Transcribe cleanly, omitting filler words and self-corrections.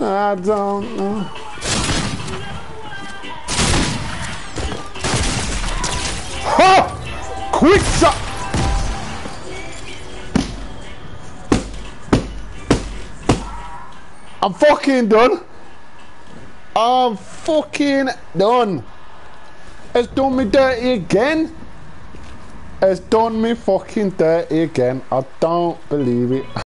I don't know. Ha! Quick shot! I'm fucking done. I'm fucking done. It's done me dirty again. It's done me fucking dirty again. I don't believe it.